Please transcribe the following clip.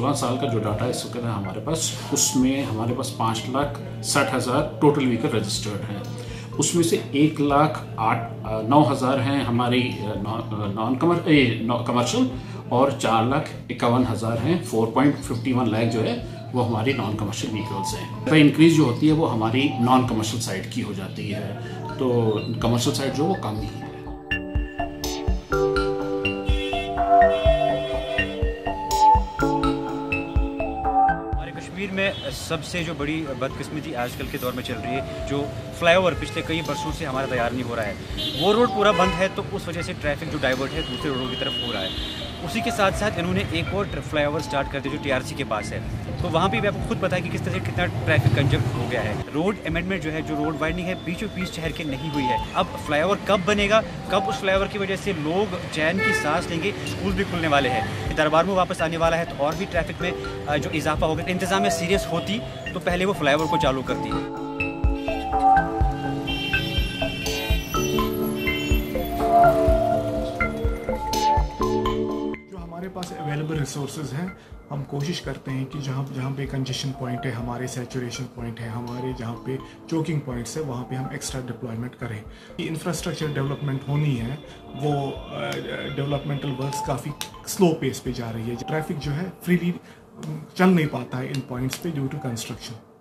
16 साल का जो डाटा इस वक्त है हमारे पास, उसमें हमारे पास 5,60,000 टोटल व्हीकल रजिस्टर्ड हैं। उसमें से 1,09,000 हैं हमारी नॉन कमर्शियल और 4,51,000 हैं, 4.51 लाख जो है वो हमारी नॉन कमर्शियल व्हीकल्स हैं। इंक्रीज जो होती है वो हमारी नॉन कमर्शियल साइड की हो जाती है, तो कमर्शियल साइड जो वो कम ही है। कश्मीर में सबसे जो बड़ी बदकिस्मती आजकल के दौर में चल रही है, जो फ्लाईओवर पिछले कई बरसों से हमारा तैयार नहीं हो रहा है, वो रोड पूरा बंद है, तो उस वजह से ट्रैफिक जो डाइवर्ट है दूसरे रोडों की तरफ हो रहा है। उसी के साथ साथ इन्होंने एक और फ्लाईओवर स्टार्ट कर दिया जो TRC के पास है, तो वहाँ भी आपको खुद पता है कि किस तरह से कितना ट्रैफिक कंजक्ट हो गया है। रोड अमेंडमेंट जो है, जो रोड वाइडनिंग है, बीचों बीच शहर के नहीं हुई है। अब फ्लाईओवर कब बनेगा, कब उस फ्लाईओवर की वजह से लोग चैन की सांस लेंगे, स्कूल भी खुलने वाले हैं, दरबार में वापस आने वाला है, तो और भी ट्रैफिक में जो इजाफा होगा। इंतजामिया सीरियस होती तो पहले वो फ्लाईओवर को चालू करती। हमारे पास अवेलेबल रिसोर्सेज हैं, हम कोशिश करते हैं कि जहाँ पे कंजेशन पॉइंट है, हमारे सैचुरेशन पॉइंट है, हमारे जहाँ पे चोकिंग पॉइंट्स है, वहाँ पे हम एक्स्ट्रा डिप्लॉयमेंट करें। इंफ्रास्ट्रक्चर डेवलपमेंट होनी है, वो डेवलपमेंटल वर्क्स काफ़ी स्लो पेस पे जा रही है। ट्रैफिक जो है फ्रीली चल नहीं पाता है इन पॉइंट्स पे ड्यू टू कंस्ट्रक्शन।